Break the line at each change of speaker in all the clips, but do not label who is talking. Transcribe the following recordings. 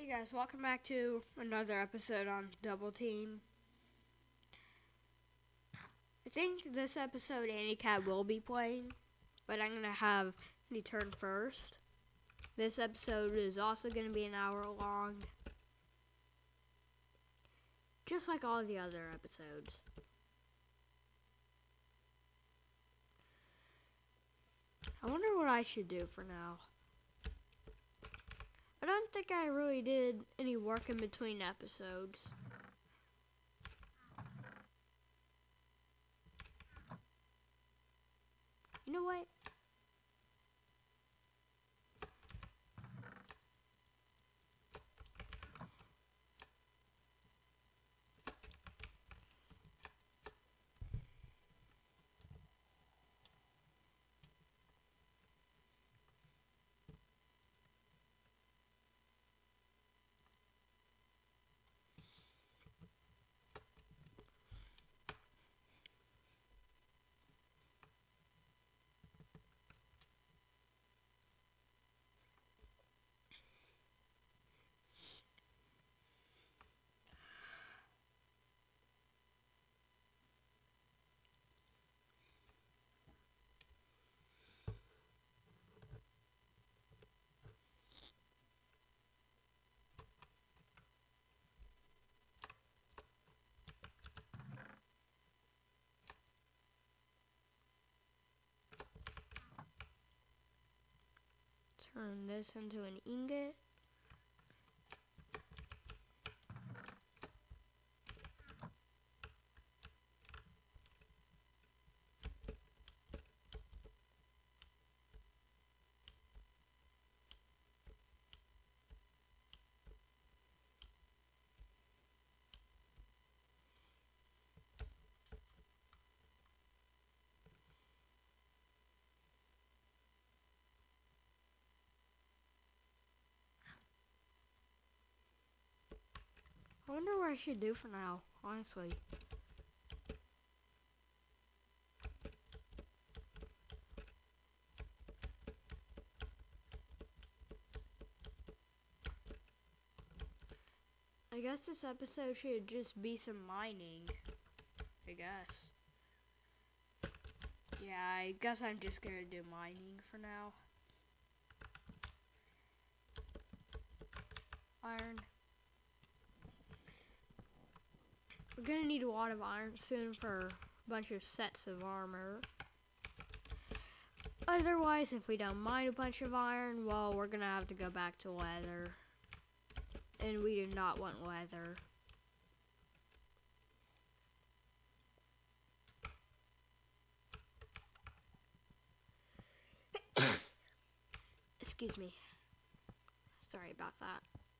Hey guys, welcome back to another episode on Double Team. I think this episode Andy Cat will be playing, but I'm going to have the turn first. This episode is also going to be an hour long, just like all the other episodes. I wonder what I should do for now. I don't think I really did any work in between episodes. You know what? Turn this into an ingot. I wonder what I should do for now, honestly. I guess this episode should just be some mining. I guess. Yeah, I guess I'm just gonna do mining for now. Iron. We're gonna need a lot of iron soon for a bunch of sets of armor. Otherwise, if we don't mine a bunch of iron, well, we're gonna have to go back to leather. And we do not want leather. Excuse me. Sorry about that.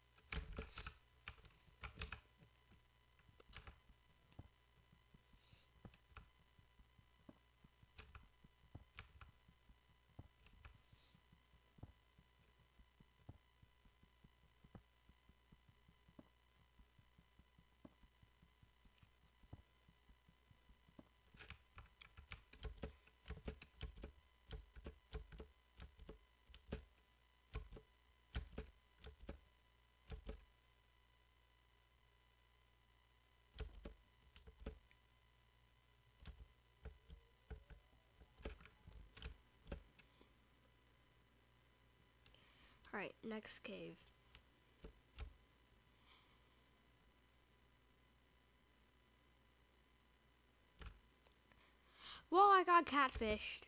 Alright, next cave. Well, I got catfished.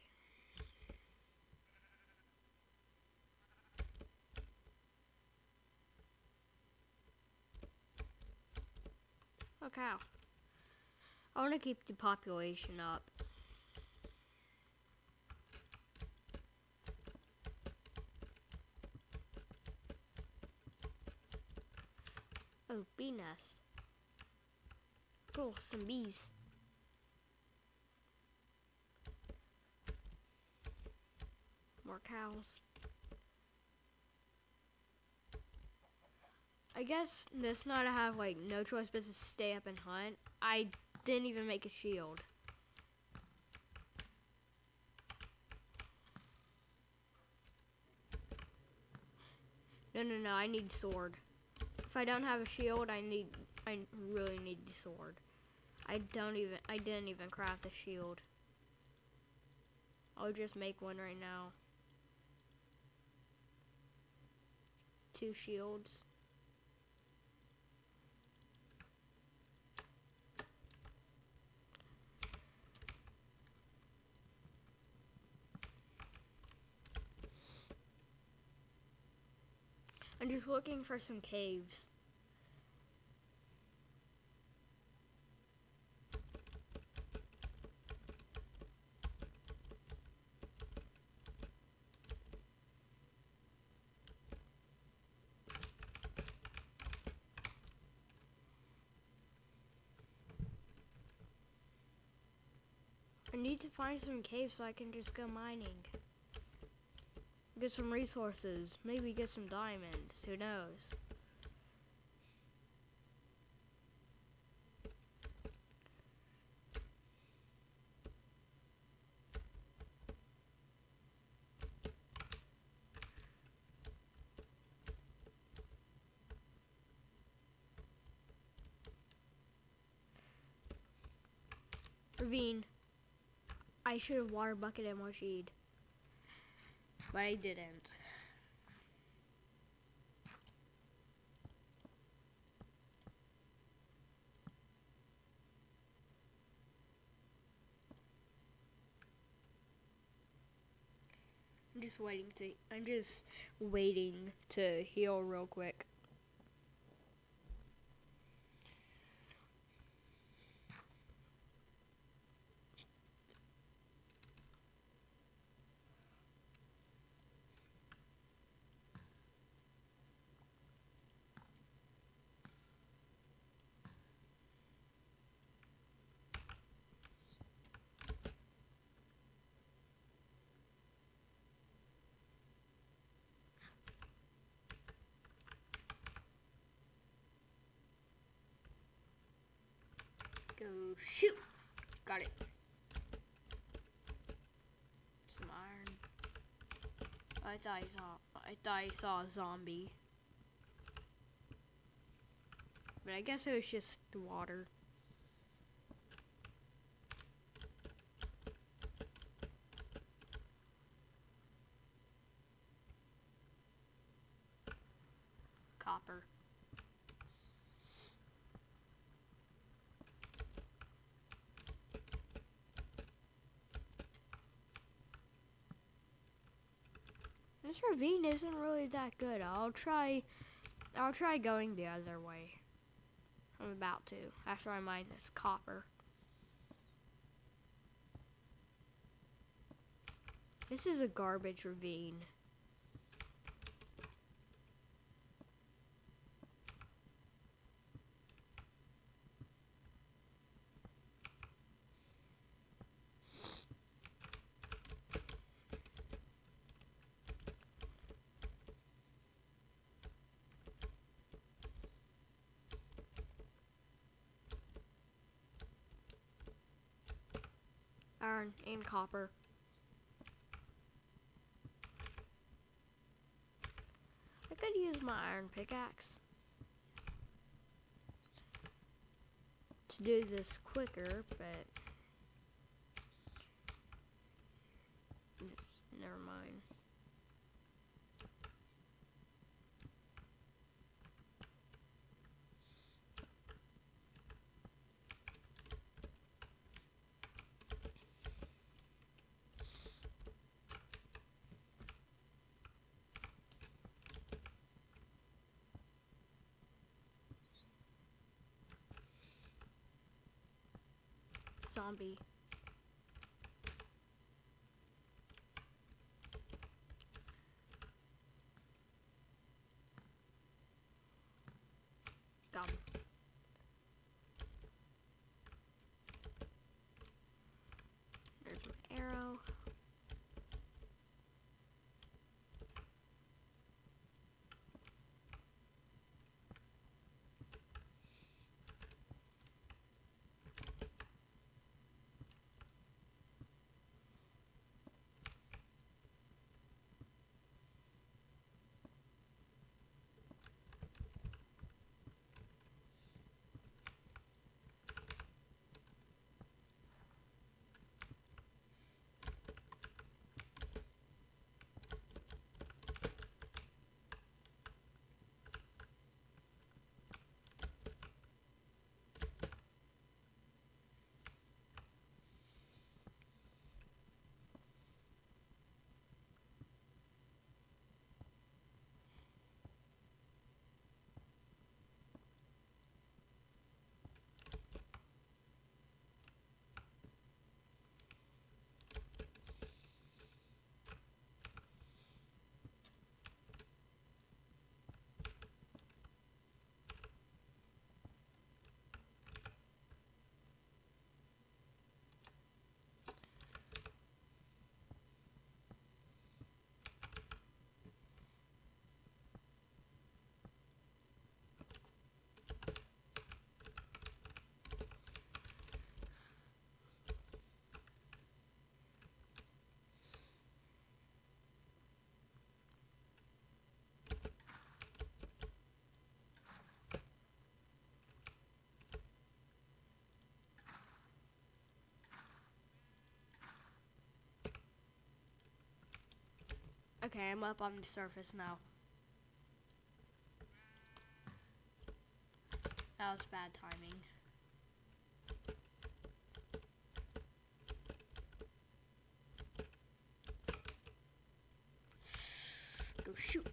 Oh, cow. I want to keep the population up. Oh, bee nest. Cool, some bees. More cows. I guess this night I have like no choice but to stay up and hunt. I didn't even make a shield. No, I need sword. If I don't have a shield, I really need the sword. I didn't even craft a shield. I'll just make one right now. 2 shields. I'm just looking for some caves. I need to find some caves so I can just go mining. Get some resources. Maybe get some diamonds. Who knows? Ravine. I should have water bucketed Moshid, but I didn't. I'm just waiting to heal real quick. Go shoot! Got it. Some iron. I thought I saw a zombie. But I guess it was just the water. Copper. This ravine isn't really that good. I'll try going the other way. I'm about to, after I mine this copper. This is a garbage ravine. Iron and copper. I could use my iron pickaxe to do this quicker, but never mind. Zombie. Got him. There's my arrow. Okay, I'm up on the surface now. That was bad timing. Go shoot.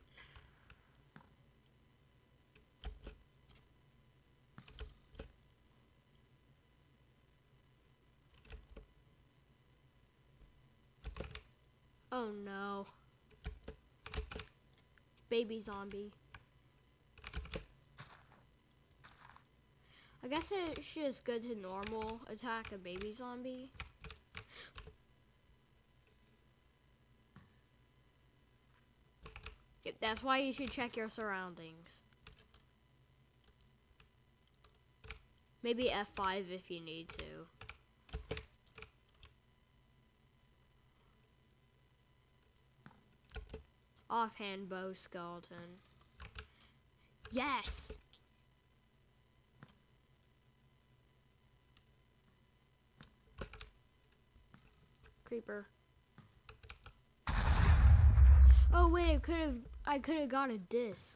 Oh no. Baby zombie. I guess it's just good to normal attack a baby zombie. Yep, that's why you should check your surroundings. Maybe F5 if you need to. Offhand bow skeleton. Yes! Creeper. Oh wait, I could have got a disc.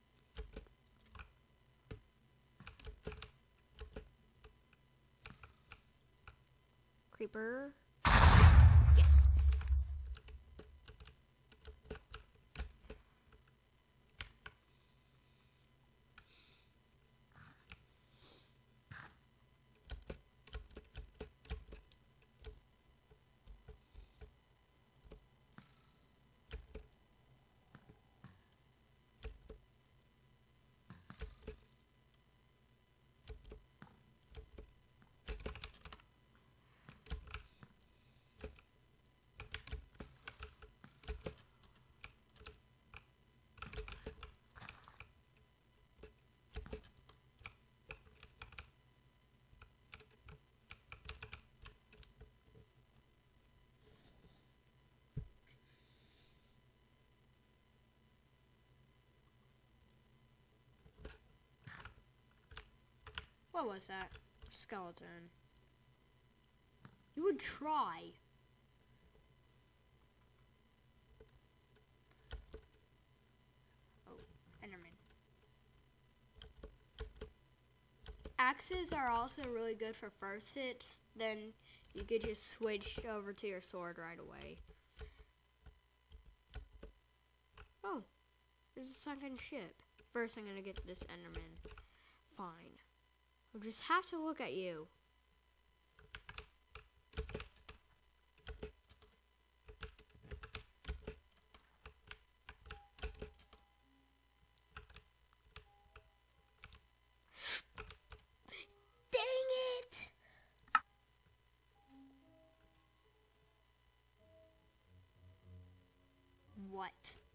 Creeper. Yes. What was that? Skeleton. You would try. Oh, Enderman. Axes are also really good for first hits. Then you could just switch over to your sword right away. Oh, there's a sunken ship. First, I'm gonna get this Enderman. Fine. I'll just have to look at you. Dang it! What?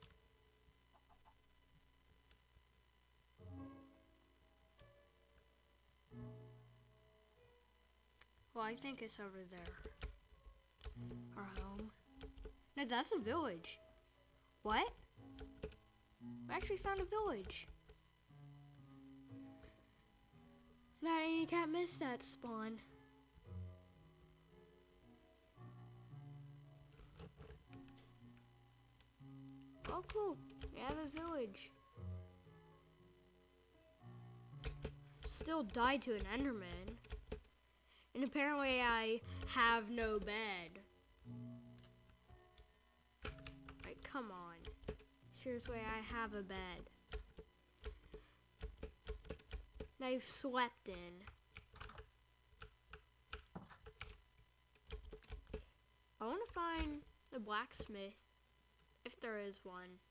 Well, I think it's over there. Our home. No, that's a village. What? We actually found a village. That you can't miss that spawn. Oh, cool. We have a village. Still died to an Enderman. And apparently I have no bed. Like, come on. Seriously, I have a bed. That I've slept in. I want to find a blacksmith, if there is one.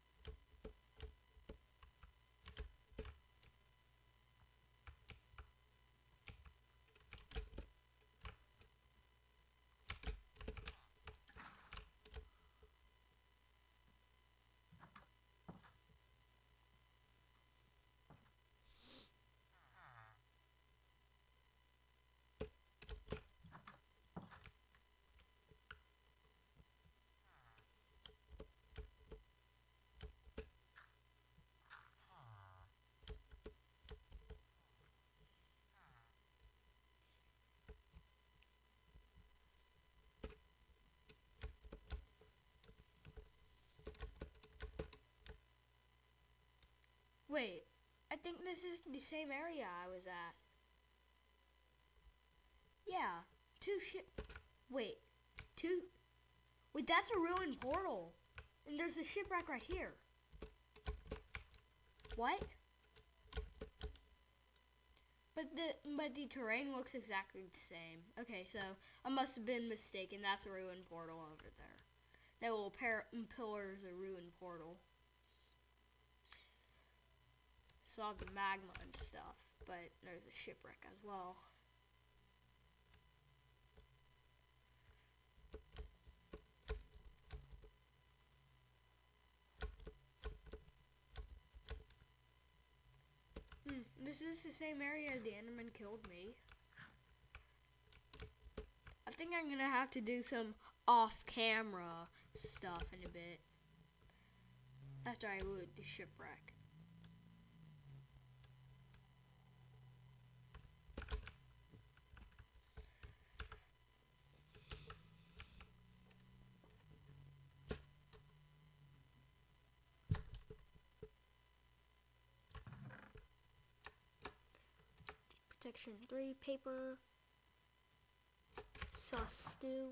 Wait, I think this is the same area I was at. Yeah, wait, two, wait, that's a ruined portal. And there's a shipwreck right here. What? But the terrain looks exactly the same. Okay, so I must have been mistaken. That's a ruined portal over there. That little pillar is a ruined portal. Saw the magma and stuff, but there's a shipwreck as well. This is the same area the Enderman killed me. I think I'm gonna have to do some off-camera stuff in a bit. After I loot the shipwreck. Protection 3, paper, sauce stew.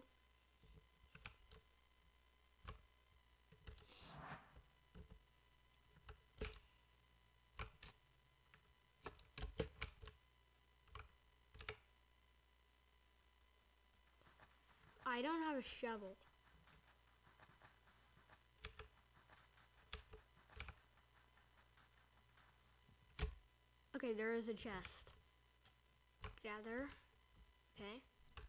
I don't have a shovel. Okay, there is a chest. Gather. Okay.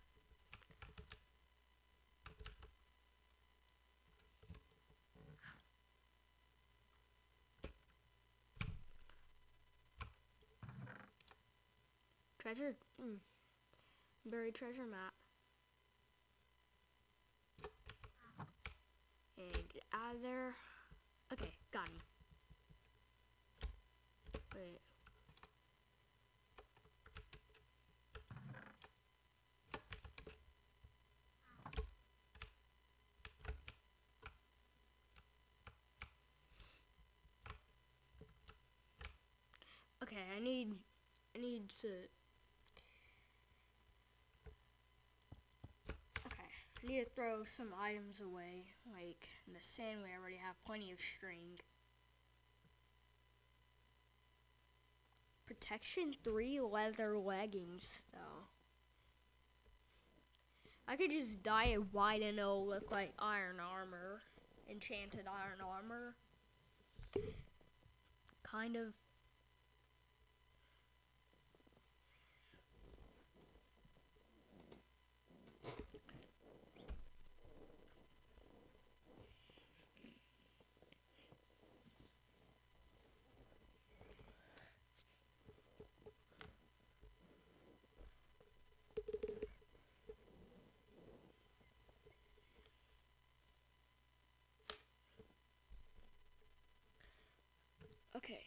Treasure. Buried treasure map. And get out of there. Okay, got him. Wait. Okay, I need to. Okay, I need to throw some items away. Like in the sand, we already have plenty of string. Protection 3 leather leggings, though. I could just dye it white and it'll look like iron armor. Enchanted iron armor. Kind of. Okay.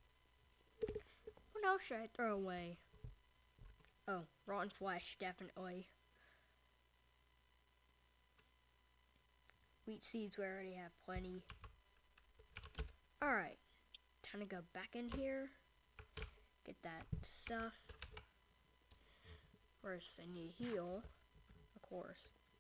What else should I throw away? Oh, rotten flesh, definitely. Wheat seeds, we already have plenty. Alright. Time to go back in here. Get that stuff. First, I need to heal. Of course.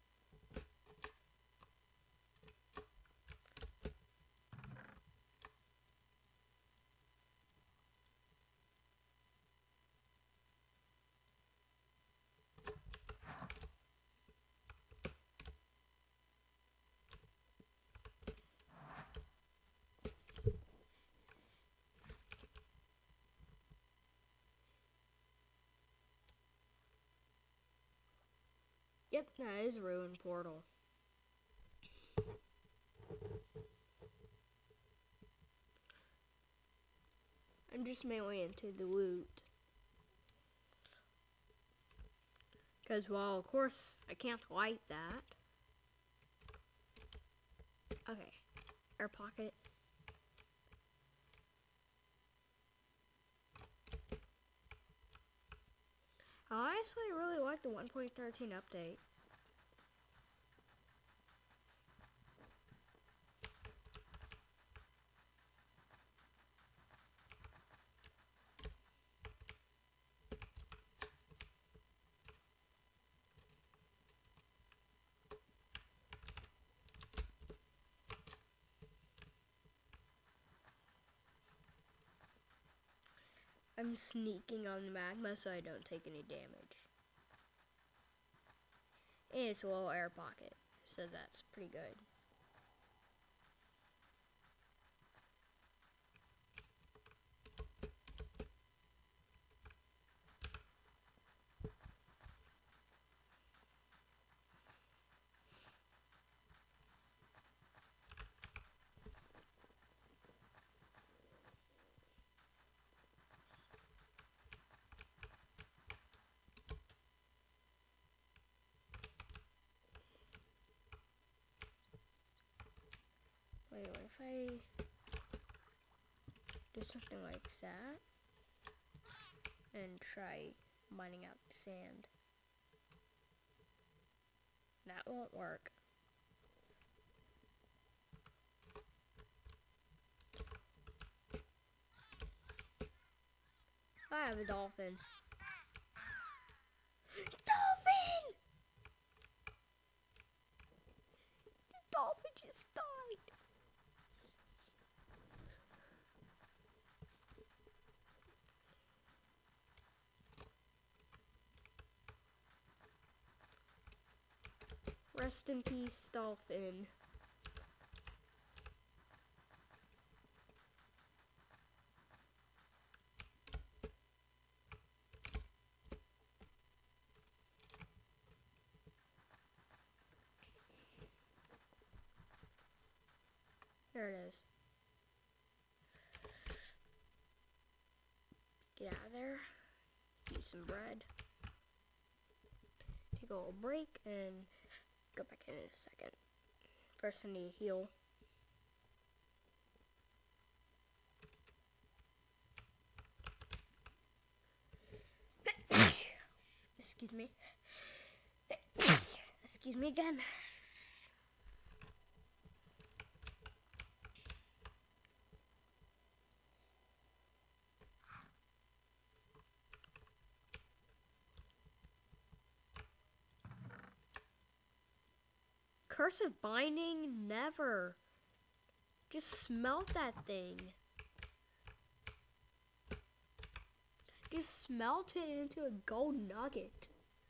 Yep, that is a ruined portal. I'm just mainly into the loot. Because, well, of course, I can't light that. Okay, air pocket. I honestly really like the 1.13 update. I'm sneaking on the magma so I don't take any damage. And it's a little air pocket, so that's pretty good. Wait, what if I do something like that and try mining out sand? That won't work. I have a dolphin. Dolphin! The dolphin just died. Rest in peace, dolphin. There it is. Get out of there. Eat some bread. Take a little break and go back in a second. First I need to heal. Excuse me. Excuse me again. Cursive binding? Never. Just smelt that thing. Just smelt it into a gold nugget.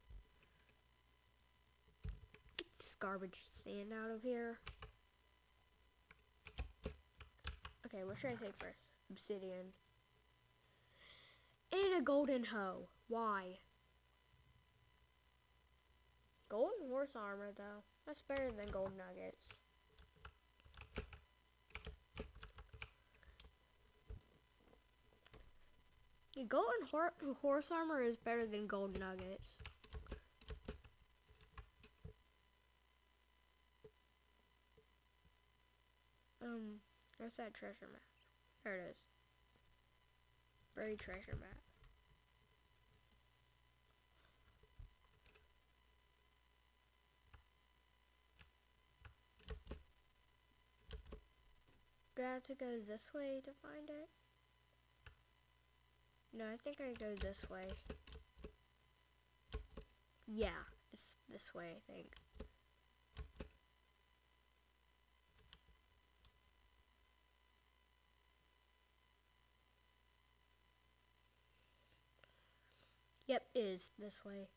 Get this garbage sand out of here. Okay, what should I take first? Obsidian. And a golden hoe. Why? Golden horse armor, though. That's better than gold nuggets. Yeah, golden horse armor is better than gold nuggets. Where's that treasure map? There it is. Buried treasure map. Do I have to go this way to find it? No, I think I go this way. Yeah, it's this way, I think. Yep, it is this way.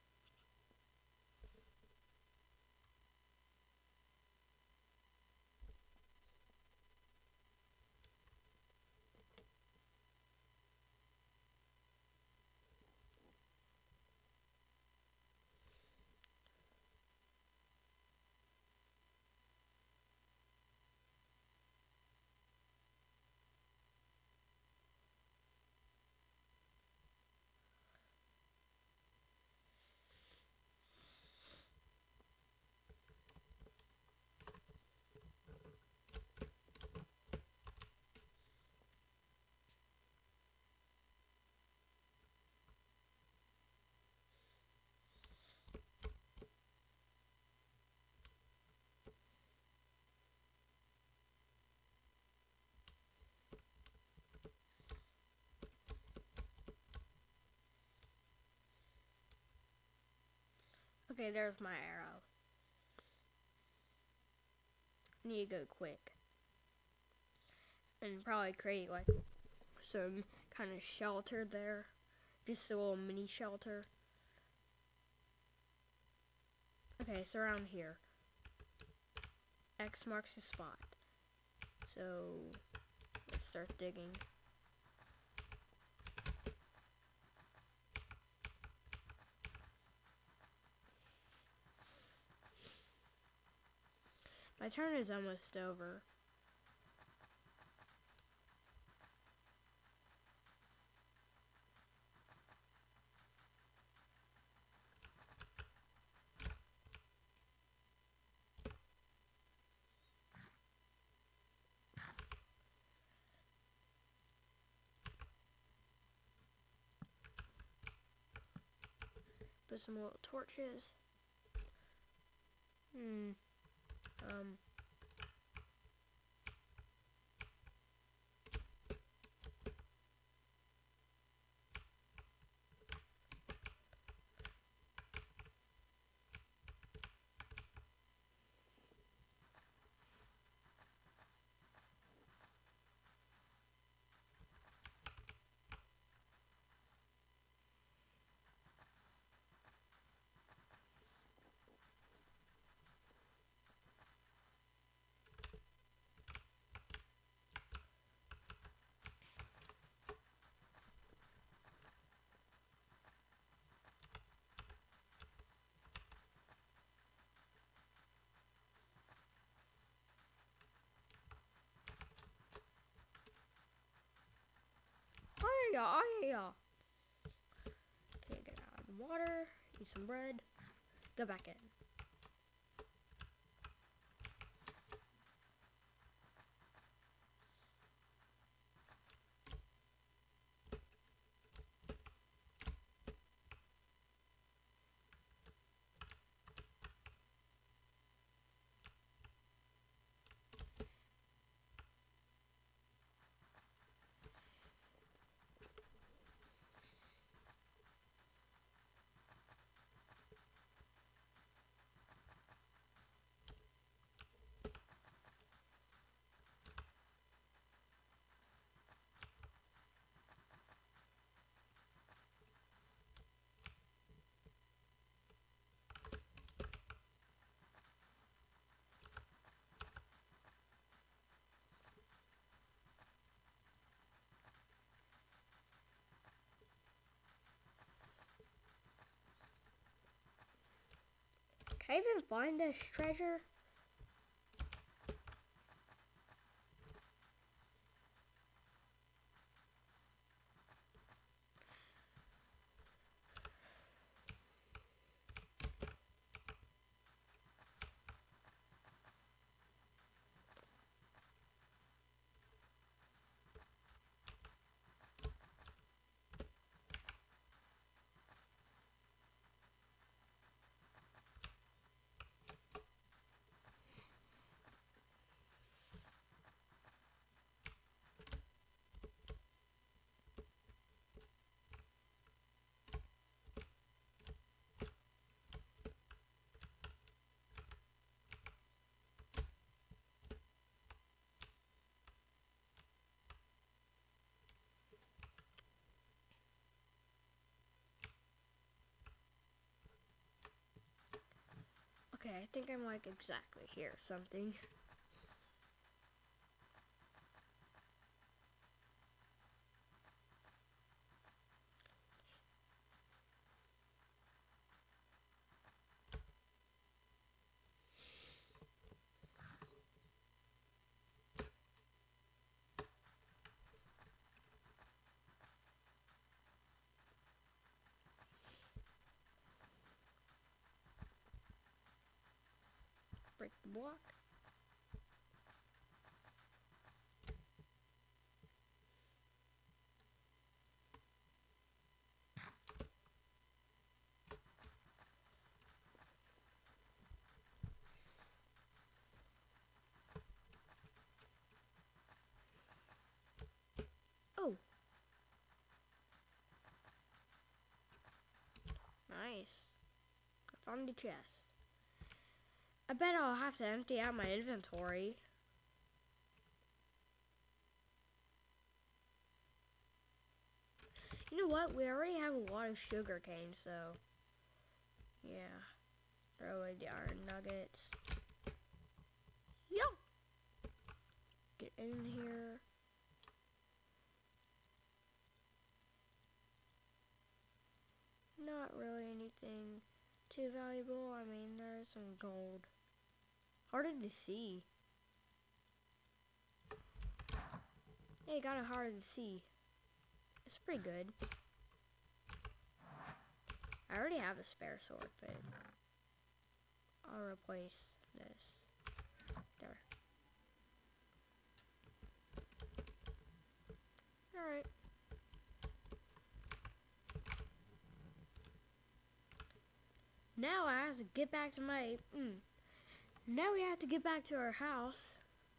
Okay, there's my arrow. I need to go quick. And probably create like some kind of shelter there. Just a little mini shelter. Okay, so around here. X marks the spot. So, let's start digging. My turn is almost over. Put some little torches. Yeah. Okay, get out of the water, eat some bread, go back in. Can I even find this treasure? Okay, I think I'm like exactly here, something. Break the block. Oh. Nice. I found the chest. I bet I'll have to empty out my inventory. what? We already have a lot of sugar cane, so yeah. Throw away the iron nuggets. Yo! Get in here. Not really anything too valuable. I mean, there's some gold. Harder to see. Hey, got it harder to see. It's pretty good. I already have a spare sword, but I'll replace this. There. Alright. Now I have to get back to my... Now we have to get back to our house.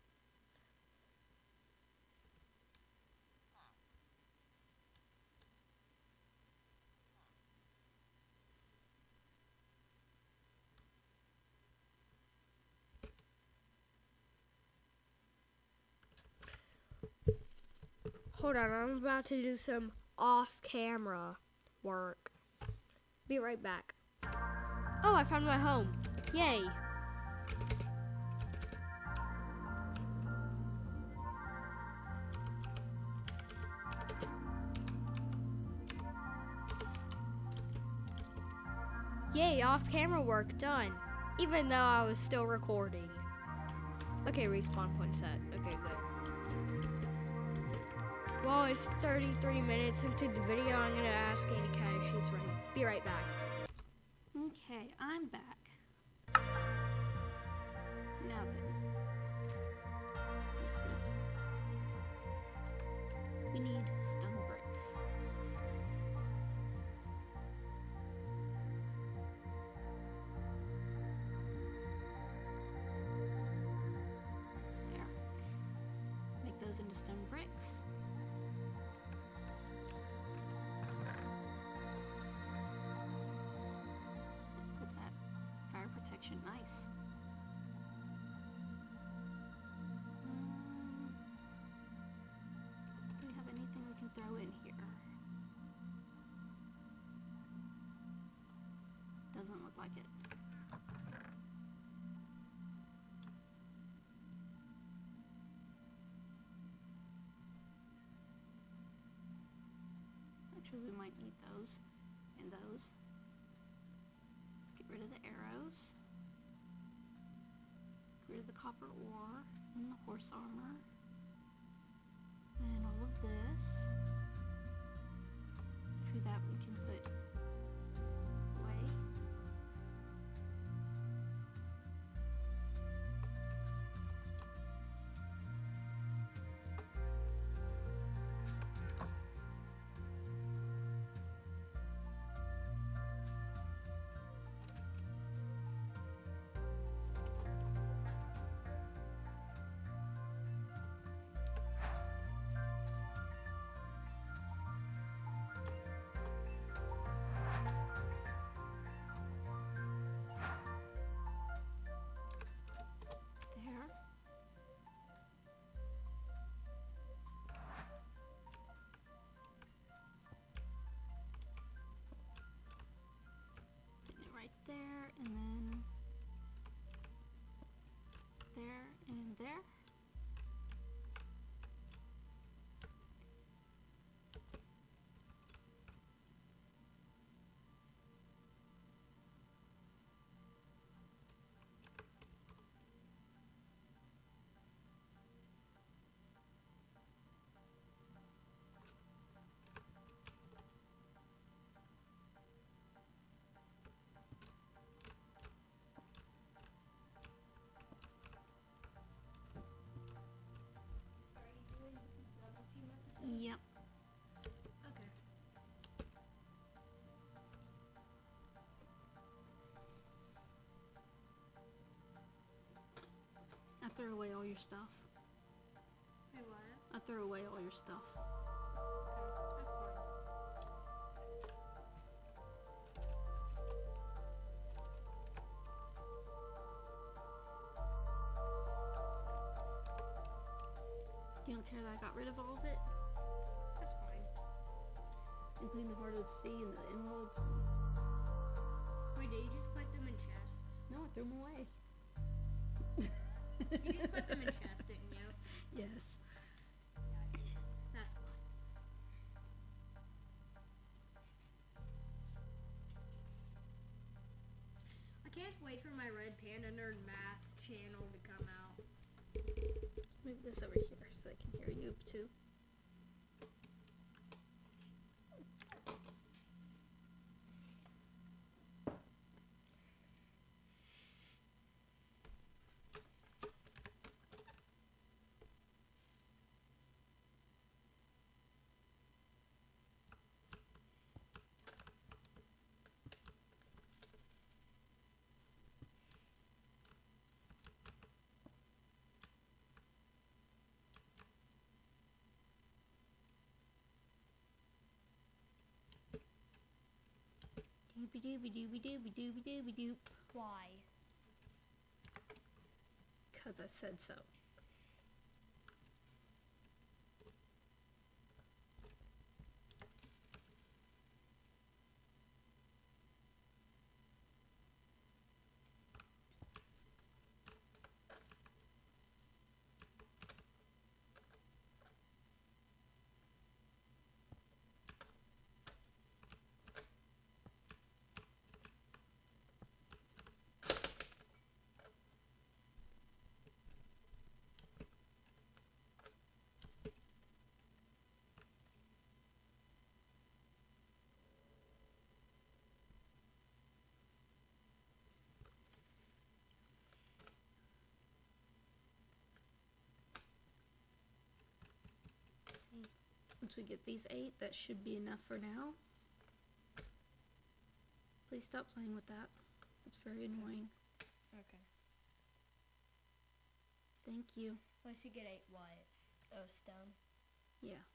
Hold on, I'm about to do some off-camera work. Be right back. Oh, I found my home. Yay. Yay, off-camera work done. Even though I was still recording. Okay, respawn point set. Okay, good. Well, it's 33 minutes into the video. I'm gonna ask Annie Cat if she's ready. Be right back.
Okay, I'm back. Now then, let's see. We need stone bricks. There. Make those into stone bricks. What's that? Fire protection, nice. Do we have anything we can throw in here? Doesn't look like it. Actually, we might need those and those. Let's get rid of the arrows. Get rid of the copper ore and the horse armor. And all of this. Actually, that we can put away. There. Getting it right there, and then there and there. Yep.
Okay.
I threw away all your stuff.
Hey, what?
I threw away all your stuff.
Okay, that's fine.
You don't care that I got rid of all of it?
That's fine.
including the hardwood C and the emeralds.
Wait, did you just put them in chests?
No, I threw them away.
You just put them in chests, didn't you?
Yes.
That's fine. I can't wait for my Red Panda Nerd Math channel to come out.
Move this over here so I can hear you too. Doobie doobie doobie doobie doobie doobie doop.
Why?
'Cause I said so. See, once we get these 8, that should be enough for now. Please stop playing with that. It's very annoying.
Okay.
Thank you.
Once you get 8 what? Oh, stone.
Yeah.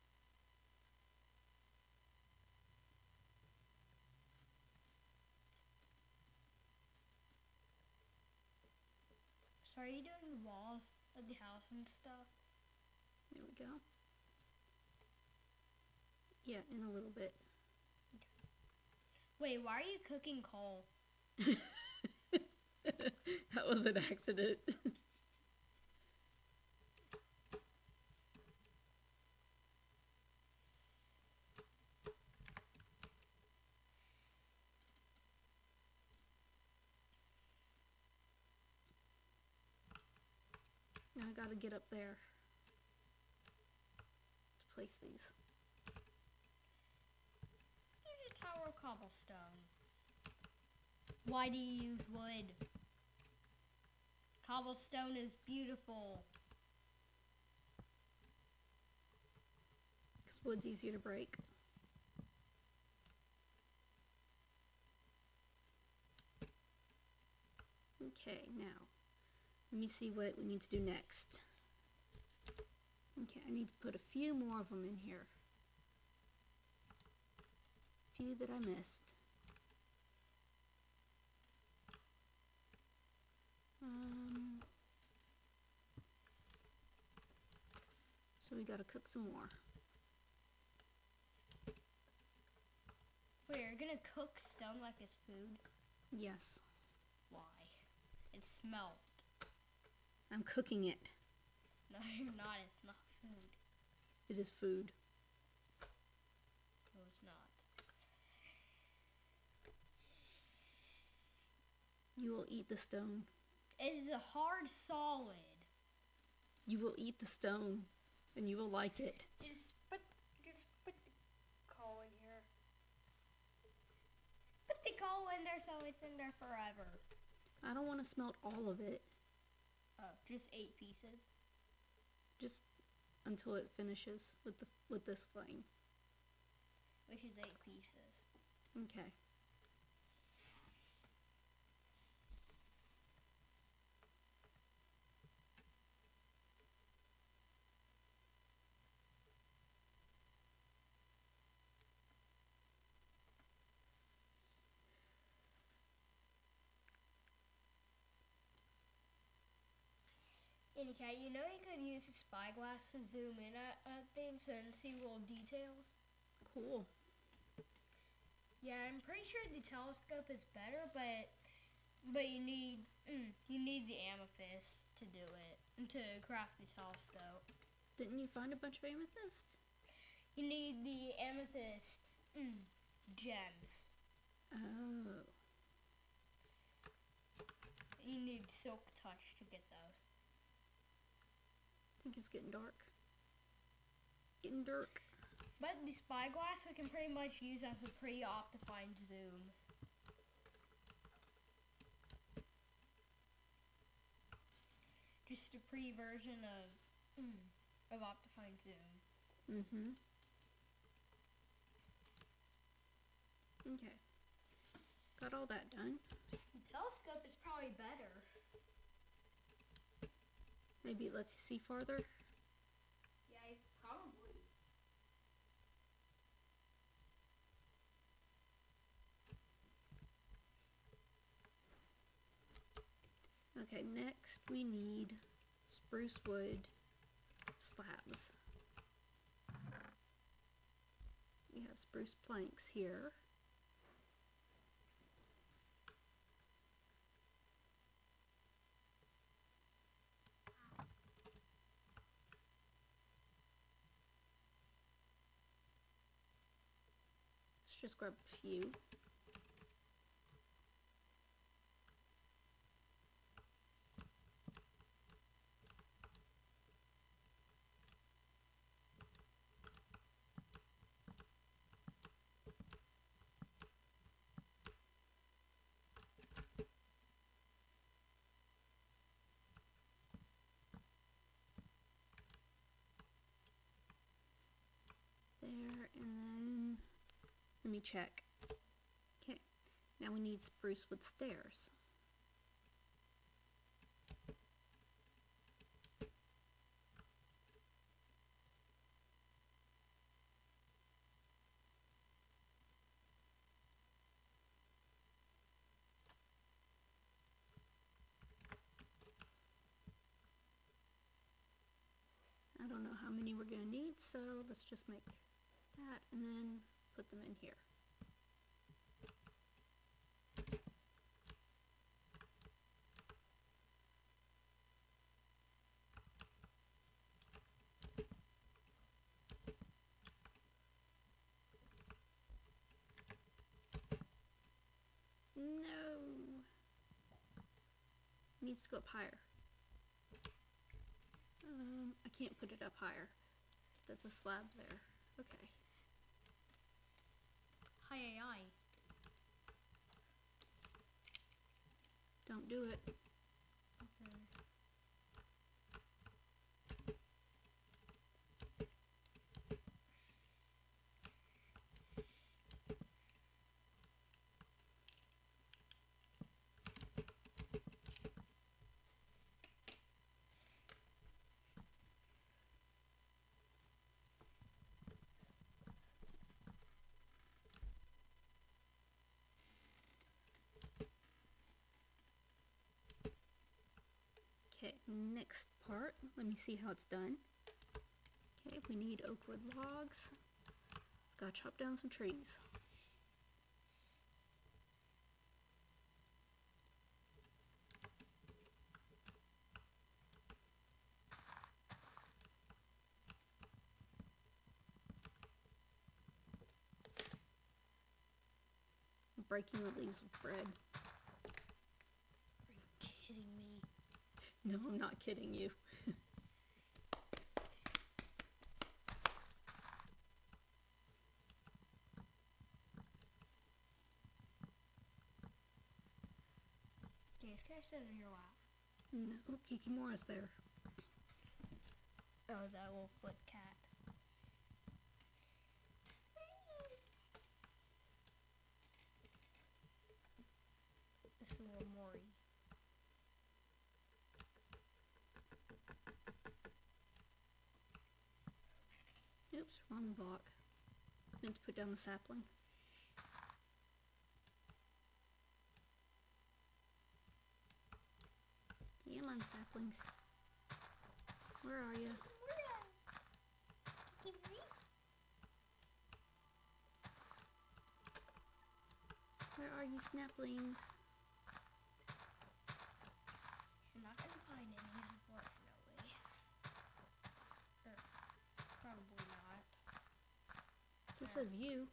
So are you doing the walls of the house and stuff?
There we go. Yeah, in a little bit.
Wait, why are you cooking coal?
That was an accident. Now I gotta get up there to place these.
Use a tower of cobblestone. Why do you use wood? Cobblestone is beautiful.
Because wood's easier to break. Okay, now let me see what we need to do next. Okay, I need to put a few more of them in here. Few that I missed. So we gotta cook some more.
Wait, you're gonna cook stone like it's food?
Yes,
Why? It's smelt.
I'm cooking it.
No, you're not. It's not food.
It is food.
No, it's not.
You will eat the stone.
It is a hard solid.
You will eat the stone, and you will like it.
Just put the coal in here. Put the coal in there so it's in there forever.
I don't want to smelt all of it.
Oh, just 8 pieces.
Just until it finishes with this flame.
Which is 8 pieces.
Okay.
Okay, you know you could use a spyglass to zoom in at things and see little details.
Cool.
Yeah, I'm pretty sure the telescope is better, but you need the amethyst to do it, to craft the telescope.
Didn't you find a bunch of amethyst?
You need the amethyst gems.
Oh.
You need silk touch to get those.
I think it's getting dark. Getting dark.
But the spyglass we can pretty much use as a pre-optified zoom. Just a pre-version of optified zoom.
Mm-hmm. Okay. Got all that done.
The telescope is probably better.
Maybe it lets you see farther.
Yeah, probably.
Okay, next we need spruce wood slabs. We have spruce planks here. Let's just grab a few. There, and then let me check. Okay, now we need spruce wood stairs. I don't know how many we're going to need, so let's just make that and then put them in here. No! Needs to go up higher. I can't put it up higher. That's a slab there. Okay.
Hi.
Don't do it.
Okay.
Okay, next part. Let me see how it's done. Okay, we need oak wood logs. Let's go chop down some trees. I'm breaking the leaves of bread.
Are you kidding me?
No, I'm not kidding you.
James, can I sit in your lap?
No, Kikimora's there.
Oh, that little foot cat. This is little Mori.
Oops, wrong block. Meant to put down the sapling. Come on, saplings. Where are you? you snaplings?
You're not gonna find any, unfortunately. Or probably not.
So it says you.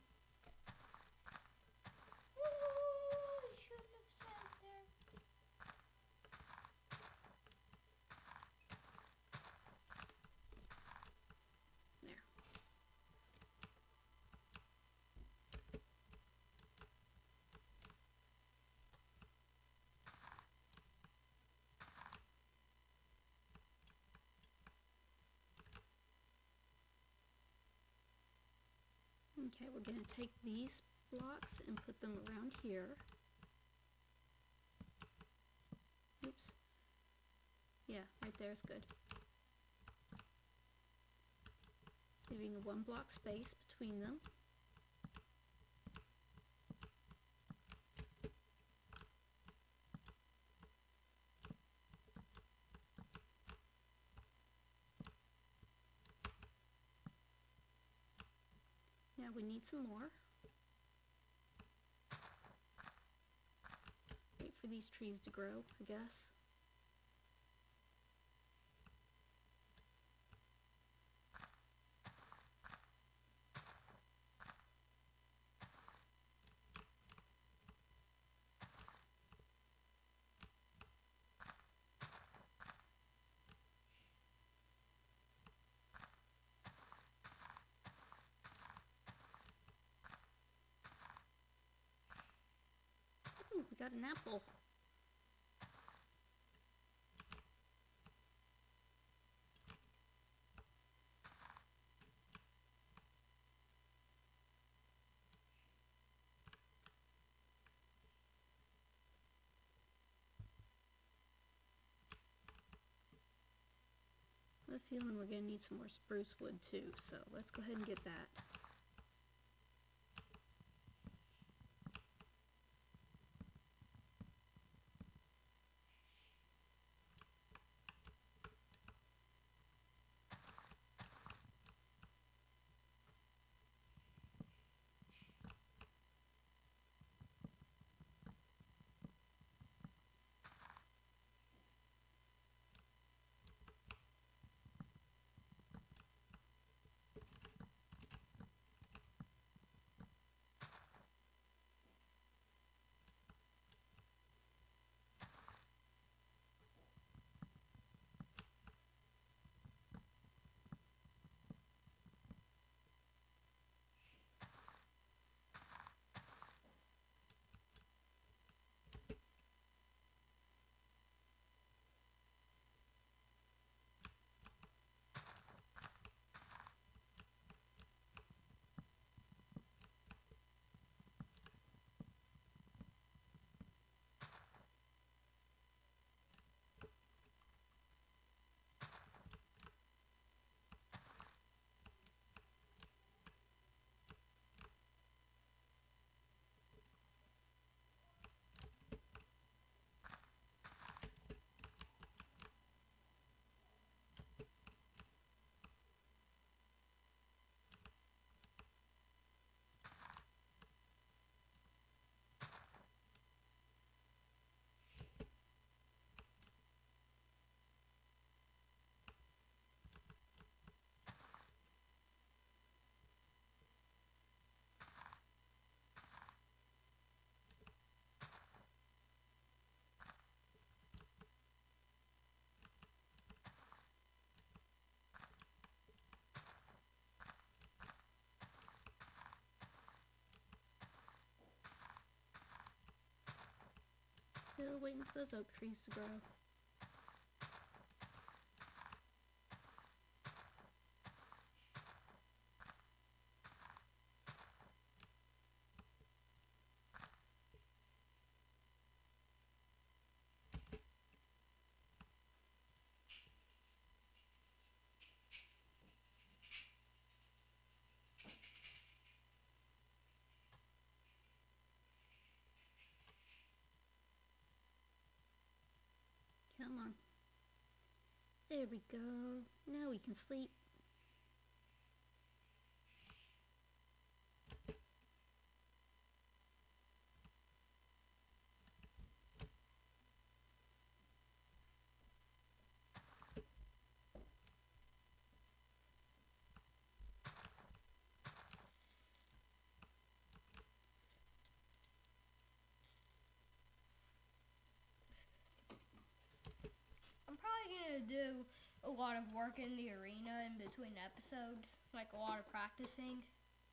Ooh, I shouldn't have said there.
There. Okay, we're going to take these blocks and put them around here. Oops. Yeah, right there is good. Leaving a 1 block space between them. Now we need some more. Wait for these trees to grow, I guess. Ooh, we got an apple. I have a feeling we're going to need some more spruce wood too, so let's go ahead and get that. Still waiting for those oak trees to grow. Come on. There we go. Now we can sleep.
gonna do a lot of work in the arena in between episodes, like a lot of practicing.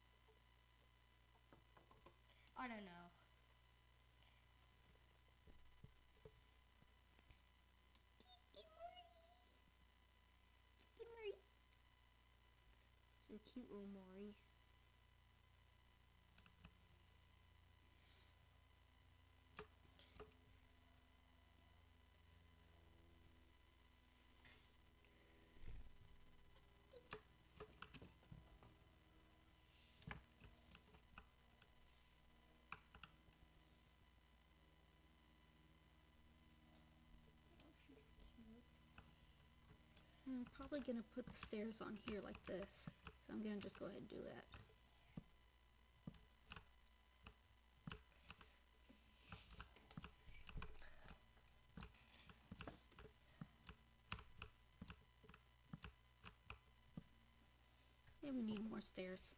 I don't know. So cute little Maury.
I'm probably gonna put the stairs on here like this, so I'm gonna just go ahead and do that. And we need more stairs.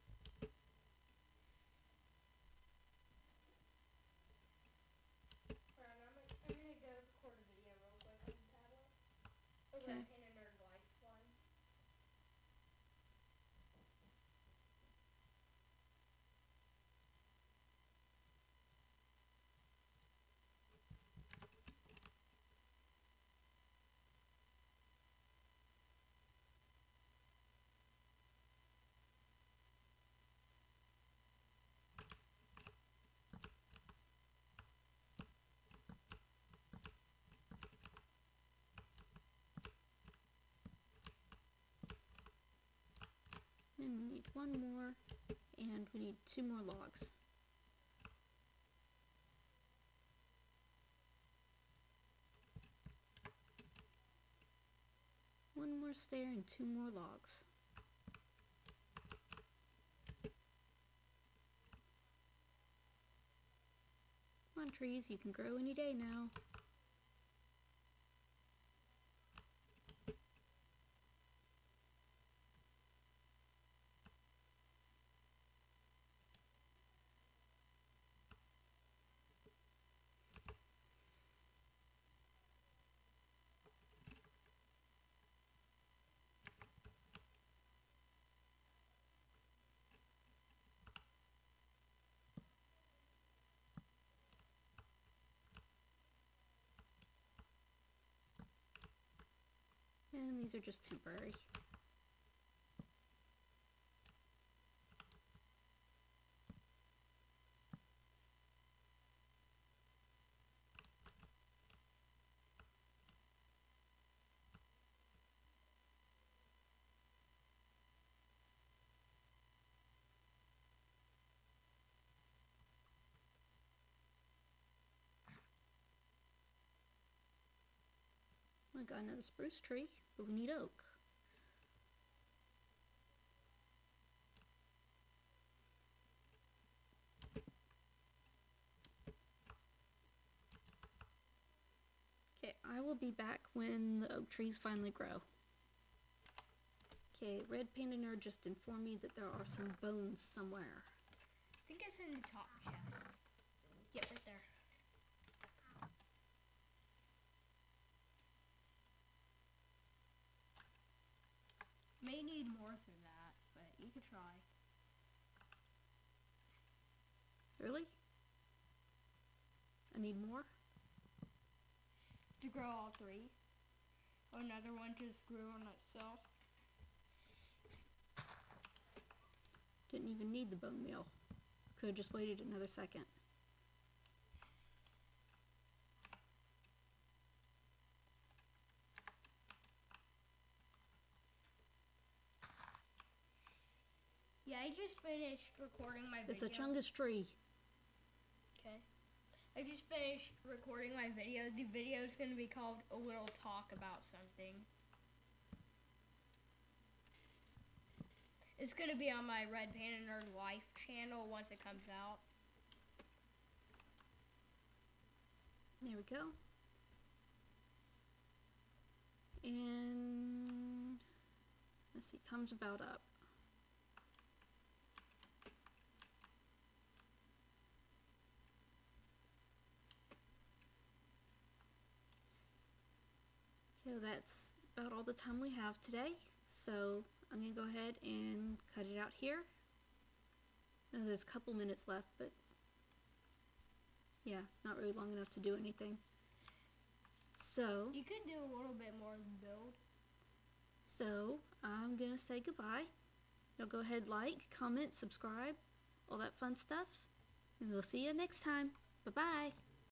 I'm gonna go record a video real quick on the tablet.
Okay.
Red Panda Nerd Life one.
Then we need one more, and we need 2 more logs. One more stair and 2 more logs. Come on, trees, you can grow any day now. And these are just temporary. I got another spruce tree, but we need oak. Okay, I will be back when the oak trees finally grow. Okay, Red Panda Nerd just informed me that there are some bones somewhere.
I think it's in the top chest. Yep, right there. May need more than that, but you could try.
Really? I need more?
To grow all 3. Another one just grew on itself.
Didn't even need the bone meal. Could have just waited another second.
Yeah, I just finished recording my video.
It's a chungus tree.
Okay. I just finished recording my video. The video is going to be called A Little Talk About Something. It's going to be on my Red Panda Nerd Life channel once it comes out.
There we go. And let's see, time's about up. So that's about all the time we have today. So I'm going to go ahead and cut it out here. I know there's a couple minutes left, but yeah, it's not really long enough to do anything. So
You could do a little bit more build.
So I'm going to say goodbye. Y'all go ahead, like, comment, subscribe, all that fun stuff. And we'll see you next time. Bye-bye.